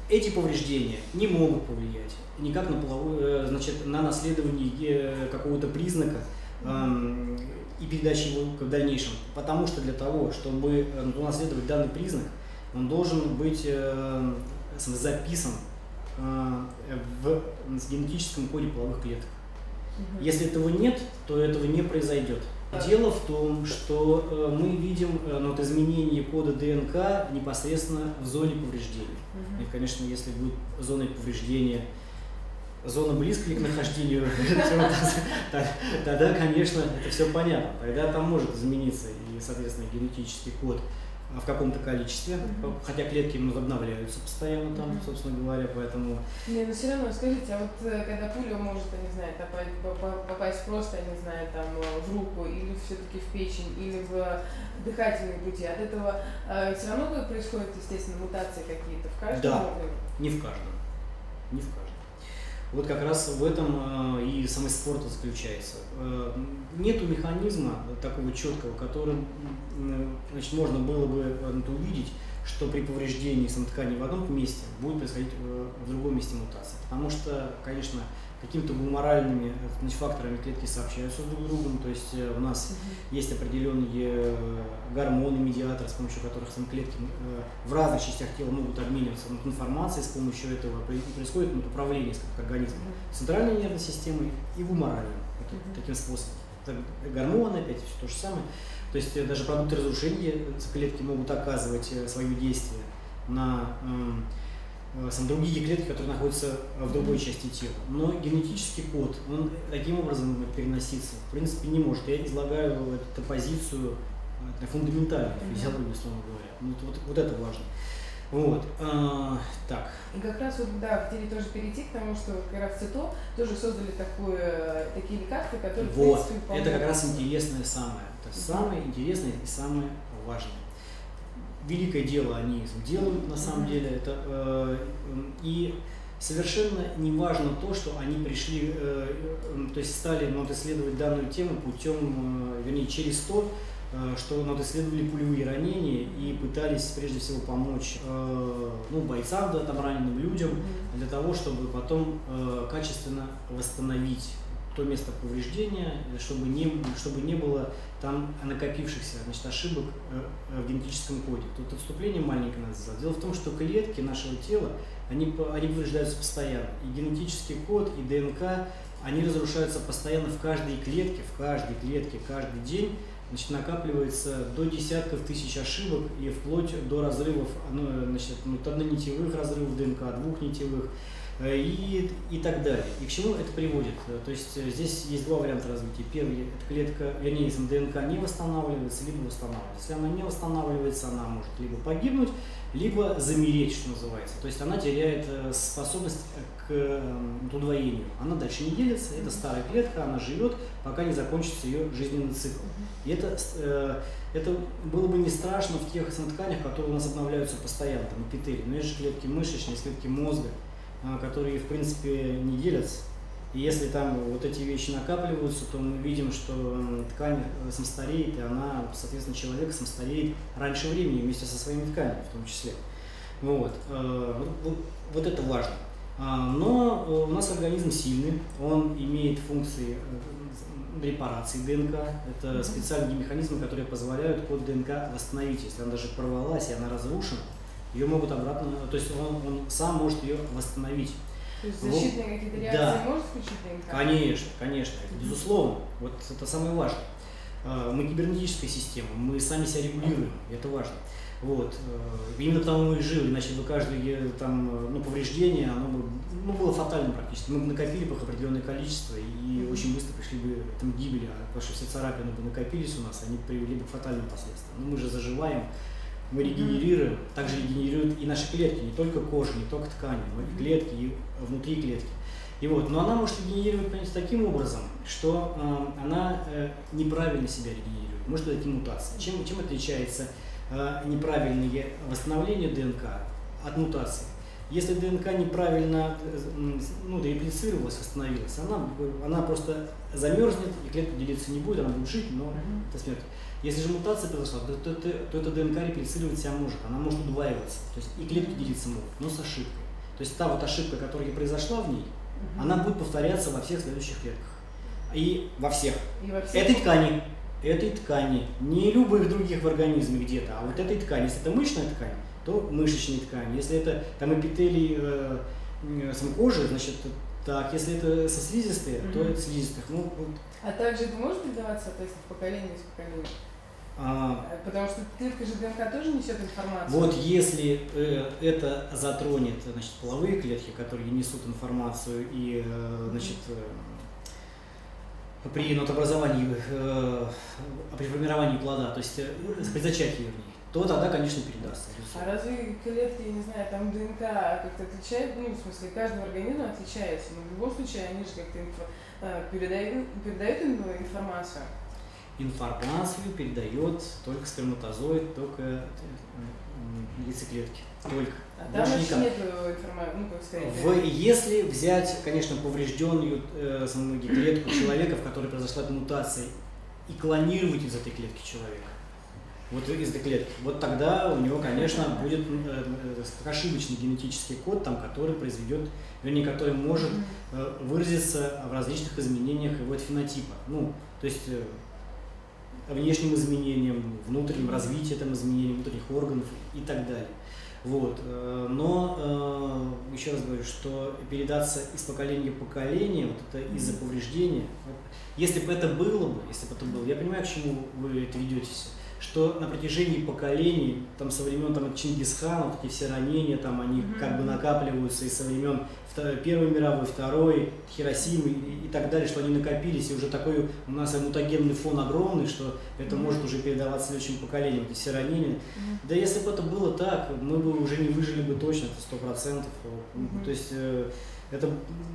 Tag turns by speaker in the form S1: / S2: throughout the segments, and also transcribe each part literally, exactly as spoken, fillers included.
S1: эти повреждения не могут повлиять никак на половую, значит, на наследование какого-то признака э, и передачу его в дальнейшем. Потому что для того, чтобы унаследовать данный признак, он должен быть э, записан э, в генетическом коде половых клеток. Угу. Если этого нет, то этого не произойдет. Дело в том, что э, мы видим э, ну, вот изменение кода ДНК непосредственно в зоне повреждения. Угу. И, конечно, если будет зона повреждения, зона близкая к нахождению, тогда, конечно, это все понятно. Тогда там может измениться и, соответственно, генетический код в каком-то количестве, mm-hmm. хотя клетки обновляются постоянно там, mm-hmm. собственно говоря, поэтому…
S2: Не, но все равно, скажите, а вот когда пуля может, я не знаю, попасть просто, я не знаю, там в руку, или все-таки в печень, или в дыхательные пути, от этого э, все равно происходят, естественно, мутации какие-то в каждом?
S1: Да, не в каждом, не в каждом. Вот как раз в этом э, и самый спорт заключается. Э, нету механизма такого четкого, которым э, значит, можно было бы э, увидеть, что при повреждении самоткани в одном месте будет происходить э, в другом месте мутация. Потому что, конечно, какими-то гуморальными значит, факторами клетки сообщаются друг с другом, то есть э, у нас mm-hmm. есть определенные гормоны, медиаторы, с помощью которых сами клетки э, в разных частях тела могут обмениваться информацией, с помощью этого происходит ну, управление организмом, mm-hmm. центральной нервной системой и гуморальной, mm-hmm. таким способом. Это гормоны, опять все то же самое, то есть э, даже продукты разрушения клетки могут оказывать э, свое действие на э, другие клетки, которые находятся в другой части тела. Но генетический код, он таким образом переноситься в принципе не может. Я излагаю эту позицию фундаментальной физиологии, условно говоря. Вот, вот, вот это важно. Вот. А, так.
S2: И как раз вот, да, хотели тоже перейти к тому, что как раз ЦИТО тоже создали такое, такие лекарства, которые
S1: вот.
S2: в принципе,
S1: это как раз интересное самое. Это uh-huh. самое интересное и самое важное. Великое дело они делают, на самом mm-hmm. деле, это, э, и совершенно не важно то, что они пришли, э, э, то есть стали ну, исследовать данную тему путем, э, вернее, через то, э, что ну, исследовали пулевые ранения и пытались прежде всего помочь э, ну, бойцам, да, там, раненым людям, mm-hmm. для того, чтобы потом э, качественно восстановить то место повреждения, чтобы не, чтобы не было там накопившихся значит, ошибок э, в генетическом коде. Тут отступление маленькое надо сделать. Дело в том, что клетки нашего тела, они, они повреждаются постоянно. И генетический код, и ДНК, они разрушаются постоянно в каждой клетке, в каждой клетке, каждый день. Значит, накапливается до десятков тысяч ошибок и вплоть до разрывов, ну, значит, ну, однонитевых разрывов ДНК, двухнитевых. И, и так далее. И к чему это приводит? То есть здесь есть два варианта развития. Первый – это клетка, вернее, если ДНК не восстанавливается, либо восстанавливается. Если она не восстанавливается, она может либо погибнуть, либо замереть, что называется. То есть она теряет способность к удвоению. Она дальше не делится, это старая клетка, она живет, пока не закончится ее жизненный цикл. И это, это было бы не страшно в тех тканях, которые у нас обновляются постоянно, там эпителий. Но есть же клетки мышечные, есть клетки мозга, которые, в принципе, не делятся. И если там вот эти вещи накапливаются, то мы видим, что ткань самостареет, и она, соответственно, человек самостареет раньше времени вместе со своими тканями в том числе. Вот, вот, вот это важно. Но у нас организм сильный, он имеет функции репарации ДНК. Это специальные механизмы, которые позволяют код ДНК восстановить. Если она даже порвалась и она разрушена, ее могут обратно, то есть он, он сам может ее восстановить.
S2: То есть защитные вот, какие-то реакции да. может включить ДНК?
S1: Конечно, конечно, это безусловно. Вот это самое важное. Мы кибернетическая система, мы сами себя регулируем, это важно. Вот. Именно потому мы и живы, иначе бы каждое там, ну, повреждение оно бы, ну, было фатальным практически. Мы бы накопили бы их определенное количество и mm-hmm. очень быстро пришли бы к этому гибели, потому что все царапины бы накопились у нас, они привели бы к фатальным последствиям. Но мы же заживаем. Мы регенерируем, mm-hmm. также регенерируют и наши клетки, не только кожа, не только ткани, но и клетки, и внутри клетки. И вот, но она может регенерировать, понимаете, таким образом, что э, она э, неправильно себя регенерирует, может быть, мутации. Чем, чем отличается э, неправильное восстановление ДНК от мутации? Если ДНК неправильно э, ну, реплицировалась, восстановилась, она, она просто замерзнет, и клетка делиться не будет, она будет жить, но mm-hmm. это смерть. Если же мутация произошла, то, то, то, то эта ДНК реплицировать себя может, она может удваиваться, то есть и клетки делиться могут, но с ошибкой. То есть та вот ошибка, которая произошла в ней, угу. она будет повторяться во всех следующих клетках. И во всех.
S2: И во всех.
S1: Этой ткани, этой ткани, не любых других в организме где-то, а вот этой ткани. Если это мышечная ткань, то мышечные ткани. Если это там эпителий э, э, кожи, значит, так. Если это со слизистые, угу. то это слизистых. Ну, вот.
S2: А также это может передаваться, то есть, в поколение из поколения? А, Потому что клетка же ДНК тоже несет информацию.
S1: Вот если э, это затронет, значит, половые клетки, которые несут информацию, и э, значит, э, при нотообразовании, э, при формировании плода, то есть э, при зачатии, вернее, то тогда, конечно, передастся.
S2: А разве клетки, я не знаю, там ДНК как-то отличает, ну, в смысле, каждый организм отличается, но в любом случае они же как-то инфо, передают, передают информацию?
S1: Информацию передает только сперматозоид, только яйцеклетки. Только.
S2: А там вообще нет информации, ну, как сказать.
S1: В, если взять, конечно, поврежденную э, клетку человека, в которой произошла мутация, и клонировать из этой клетки человека, вот из этой клетки, вот тогда у него, конечно, будет э, э, ошибочный генетический код, там, который произведет, вернее, который может э, выразиться в различных изменениях его фенотипа. Ну, то есть э, внешним изменениям, внутренним развитием там, изменений внутренних органов и так далее. Вот. Но еще раз говорю, что передаться из поколения в поколение, вот это из-за повреждения, если бы это было бы, если бы это было, я понимаю, к чему вы это ведетесь, что на протяжении поколений, там со времен там, Чингисхана, вот эти все ранения, там они mm-hmm. как бы накапливаются и со времен Первой мировой, Второй, Хиросимы и, и так далее, что они накопились, и уже такой у нас мутагенный фон огромный, что это mm-hmm. может уже передаваться следующим поколениям, эти все ранения. Mm-hmm. Да если бы это было так, мы бы уже не выжили бы точно, это сто процентов. Mm-hmm. То есть это,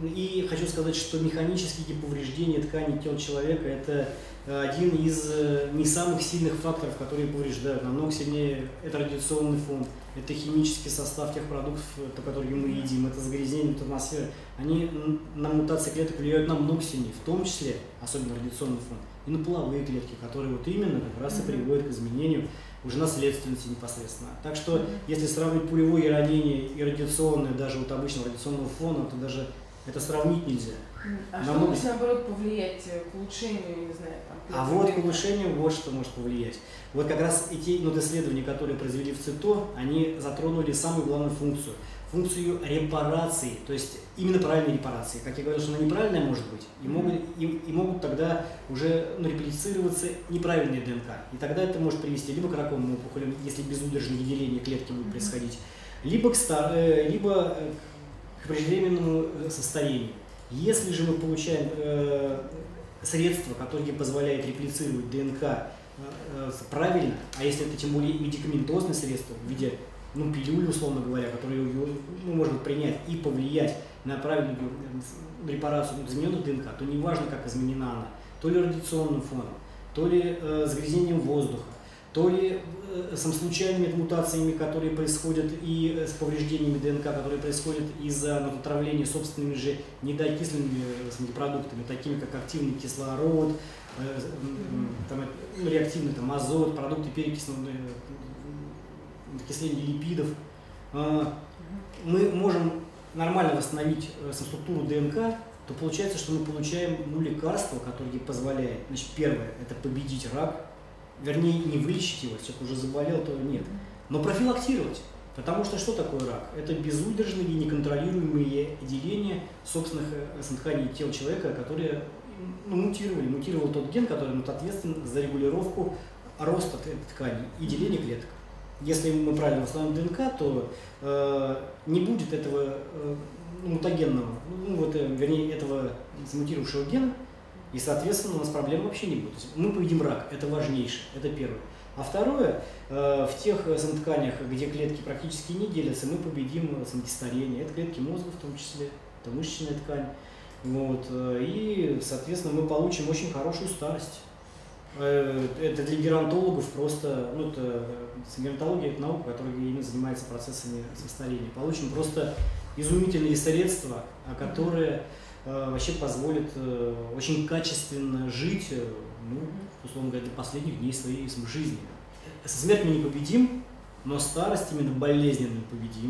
S1: и хочу сказать, что механические повреждения тканей тела человека – это один из не самых сильных факторов, которые повреждают. Намного сильнее это радиационный фон, это химический состав тех продуктов, по которым мы едим, это загрязнение атмосферы. Они на мутации клеток влияют намного сильнее, в том числе, особенно радиационный фон, и на половые клетки, которые вот именно как раз и приводят к изменению уже наследственности непосредственно. Так что, mm-hmm. если сравнить пулевое ранение и радиационное, даже вот обычного радиационного фона, то даже это сравнить нельзя.
S2: А Намного... что может, наоборот, повлиять к улучшению, не знаю, там,
S1: А вот к улучшению вот что может повлиять. Вот как раз эти ну, исследования, которые произвели в ЦИТО, они затронули самую главную функцию. Функцию репарации, то есть именно правильной репарации. Как я говорил, что она неправильная может быть, и могут, и, и могут тогда уже ну, реплицироваться неправильные ДНК. И тогда это может привести либо к раковым опухолям, если безудержное деление клетки будет происходить, либо к, стар, либо к преждевременному состоянию. Если же мы получаем э, средства, которые позволяют реплицировать ДНК э, э, правильно, а если это тем более медикаментозное средство в виде ну, пилюли, условно говоря, которые ну, можно принять и повлиять на правильную репарацию измененных ДНК, то неважно, как изменена она, то ли радиационным фоном, то ли э, загрязнением воздуха, то ли э, сам случайными мутациями, которые происходят, и э, с повреждениями ДНК, которые происходят из-за ну, отравления собственными же недокисленными э, продуктами, такими как активный кислород, э, э, там, э, реактивный там, азот, продукты перекисного окисления липидов. Э, мы можем нормально восстановить э, структуру ДНК, то получается, что мы получаем ну, лекарство, которое позволяет, значит, первое, это победить рак, вернее, не вылечить его, если человек уже заболел, то нет, но профилактировать. Потому что что такое рак? Это безудержные и неконтролируемые деления собственных тканей тела человека, которые ну, мутировали. Мутировал тот ген, который ну, ответственен за регулировку роста тканей и деления клеток. Если мы правильно восстановим ДНК, то э, не будет этого э, мутагенного, ну, вот, э, вернее, этого замутировавшего гена, и, соответственно, у нас проблем вообще не будет. Мы победим рак, это важнейшее, это первое. А второе, э, в тех тканях, где клетки практически не делятся, мы победим самокисторение. Это клетки мозга в том числе, это мышечная ткань. Вот, э, и, соответственно, мы получим очень хорошую старость. Э, это для геронтологов просто, ну, это, геронтология – это наука, которая именно занимается процессами старения. Получим просто изумительные средства, которые вообще позволит э, очень качественно жить, э, ну, условно говоря, до последних дней своей жизни. Смерть мы не победим, но старость именно болезненную победим.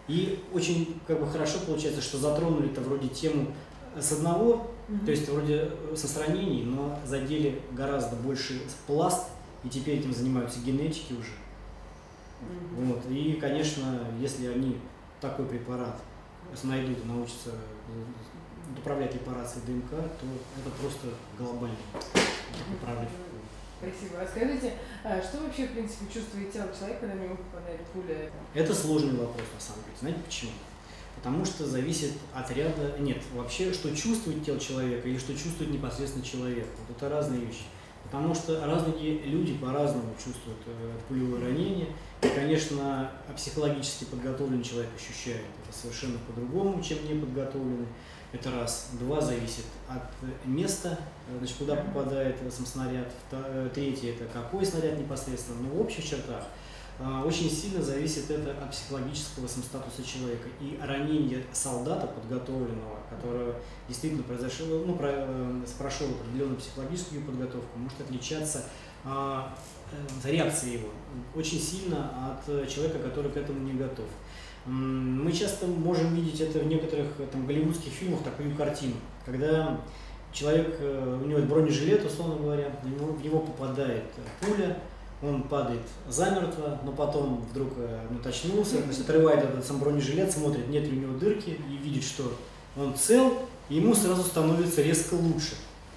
S1: И очень как бы хорошо получается, что затронули-то вроде тему с одного, mm-hmm. то есть вроде с ранений, но задели гораздо больше пласт, и теперь этим занимаются генетики уже. Mm-hmm. Вот. И, конечно, если они такой препарат найдут и научатся управлять репарацией ДНК, то это просто глобальный прорыв.
S2: Спасибо. А скажите, что вообще, в принципе, чувствует тело человека, когда в него попадает пуля?
S1: Это сложный вопрос, на самом деле. Знаете почему? Потому что зависит от ряда... Нет, вообще, что чувствует тело человека и что чувствует непосредственно человек. Вот это разные вещи. Потому что разные люди по-разному чувствуют пулевое ранение. И, конечно, психологически подготовленный человек ощущает это совершенно по-другому, чем неподготовленный. Это раз. Два, зависит от места, значит, куда попадает сам снаряд. Третье, это какой снаряд непосредственно. Но в общих чертах очень сильно зависит это от психологического самостатуса человека. И ранение солдата подготовленного, которое действительно произошло, ну, про, прошел определенную психологическую подготовку, может отличаться а, реакция его очень сильно от человека, который к этому не готов. Мы часто можем видеть это в некоторых там, голливудских фильмах, такую картину, когда человек, у него бронежилет, условно говоря, в него, в него попадает пуля, он падает замертво, но потом вдруг ну, очнулся, то есть отрывает этот сам бронежилет, смотрит, нет ли у него дырки, и видит, что он цел, и ему сразу становится резко лучше.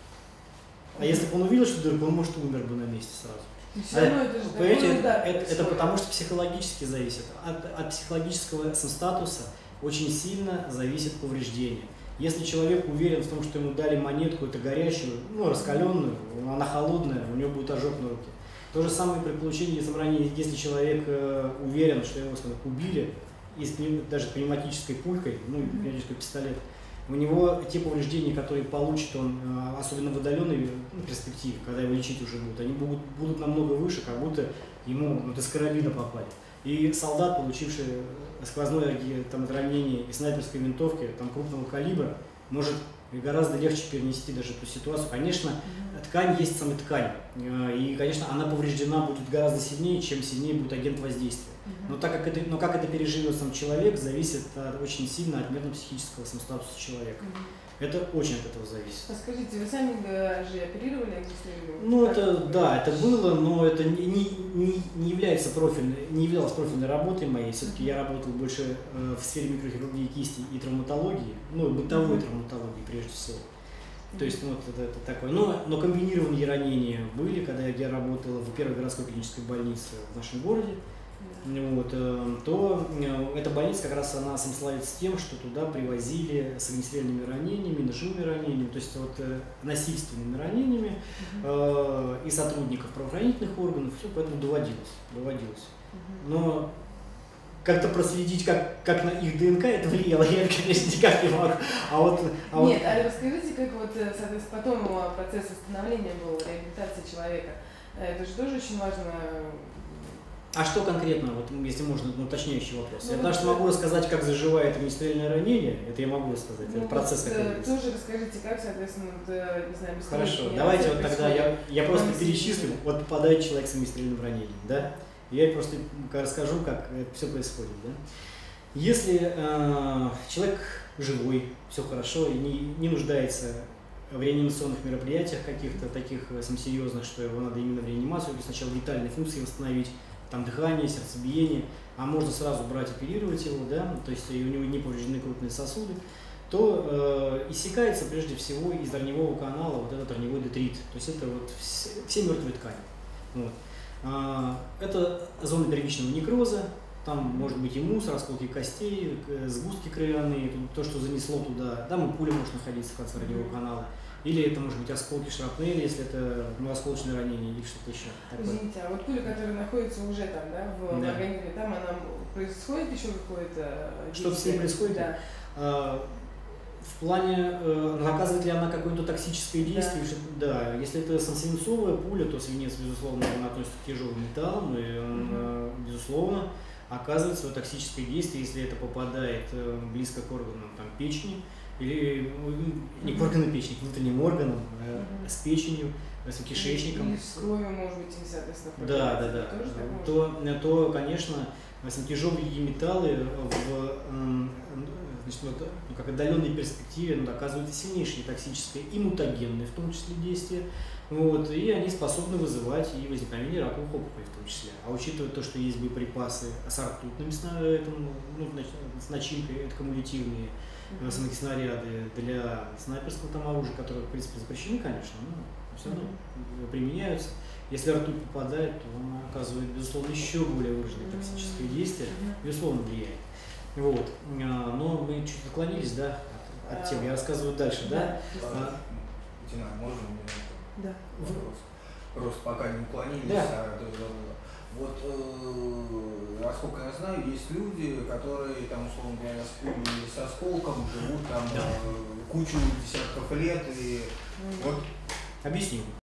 S1: А если бы он увидел, что дырка, он, может, умер бы на месте сразу. А, это же понимаете, это, это, это потому что психологически зависит. От, от психологического статуса очень сильно зависит повреждение. Если человек уверен в том, что ему дали монетку, это горячую, ну, раскаленную, она холодная, у него будет ожог на руке. То же самое при получении ранения, если человек э, уверен, что его скажем, убили, и с ним, даже пневматической пулькой, ну, пневматический пистолет, у него те повреждения, которые получит он, особенно в отдаленной перспективе, когда его лечить уже будут, они будут, будут намного выше, как будто ему вот, из карабина попали. И солдат, получивший сквозное там, ранение и снайперской винтовки там, крупного калибра, может гораздо легче перенести даже эту ситуацию. Конечно, ткань есть сама ткань, и, конечно, она повреждена будет гораздо сильнее, чем сильнее будет агент воздействия. Но, так как это, но как это переживет сам человек, зависит от, очень сильно от мерно-психического самостатуса человека. Это очень от этого зависит.
S2: А скажите, вы сами же оперировали огнестрельную?
S1: Ну, это, да, это было, но это не, не, не является профильной, не являлось профильной работой моей. Все-таки я работал больше э, в сфере микрохирургии кисти и травматологии, ну, бытовой травматологии прежде всего. То есть, ну, вот это, это такое. Но, но комбинированные ранения были, когда я работала в первой городской клинической больнице в нашем городе. Вот, то эта больница как раз она славится тем, что туда привозили с огнестрельными ранениями, ножевыми ранениями, то есть вот насильственными ранениями uh-huh. э, и сотрудников правоохранительных органов, все поэтому доводилось, доводилось. Uh-huh. Но как-то проследить, как, как на их ДНК это влияло, я, конечно, никак не могу. А вот, а
S2: Нет,
S1: вот...
S2: а расскажите, как вот, соответственно, потом процесс восстановления был, реабилитации человека, это же тоже очень важно.
S1: А что конкретно, вот, если можно, ну, уточняющий вопрос? Ну, я даже это... могу рассказать, как заживает огнестрельное ранение, это я могу рассказать, ну, это процесс какой-то.
S2: Тоже расскажите, как, соответственно, не знаю,
S1: хорошо, давайте вот тогда я, я просто перечислю, вот попадает человек с огнестрельным ранением, да? Я просто расскажу, как это все происходит, да? Если э, человек живой, все хорошо, и не, не нуждается в реанимационных мероприятиях каких-то таких серьезных, что его надо именно в реанимацию, сначала витальные функции восстановить, там дыхание, сердцебиение, а можно сразу брать, оперировать его, да, то есть и у него не повреждены крупные сосуды, то э, иссякается прежде всего из раневого канала вот этот раневой детрит, то есть это вот все, все мертвые ткани. Вот. А, это зона первичного некроза, там может быть и мусс, расколки костей, сгустки кровяные, то, что занесло туда, там и пуля может находиться в конце раневого канала. Или это может быть осколки шрапнели, если это ну, осколочное ранение или что-то еще.
S2: Извините, а вот пуля, которая находится уже там, да, в да. организме, там она происходит еще какое-то
S1: действие? Что с ней происходит?
S2: Да.
S1: А, в плане, э, оказывает ли она какое-то токсическое действие? Да. Что, да, если это свинцовая пуля, то свинец, безусловно, он относится к тяжелым металлам, и он, угу. э, безусловно, оказывает свое токсическое действие, если это попадает э, близко к органам там, печени, или не к органам печени, к внутренним органам,
S2: Мгм.
S1: с печенью, с кишечником.
S2: Или с кровью, может быть, и, соответственно,
S1: Да, да, да.
S2: тоже так может
S1: То, то, конечно, если тяжелые металлы в м, значит, вот, ну, как отдаленной перспективе ну, оказывают сильнейшее токсическое и мутагенное в том числе действие. Вот, и они способны вызывать и возникновение раковых опухолей в том числе. А учитывая то, что есть боеприпасы с ртутными сна- этому, ну, нач- с начинкой, это кумулятивные
S2: Мгм.
S1: э, снаряды для снайперского там оружия, которые, в принципе, запрещены, конечно, но все равно применяются. Если ртуть попадает, то она оказывает, безусловно, еще более выраженное токсическое действие,
S2: Мгм.
S1: безусловно, влияет. Вот. А, Но мы чуть отклонились, да, от, от темы. Я рассказываю дальше, да? А,
S3: Дина, можно мне
S2: Да.
S3: вопрос? Просто пока не уклонились,
S1: Да.
S3: а до забыла. Вот, э, насколько я знаю, есть люди, которые, там, условно говоря, с пулей или с осколком живут там
S1: Да.
S3: э, кучу десятков лет, и
S2: Мгм.
S3: вот
S1: Объясню.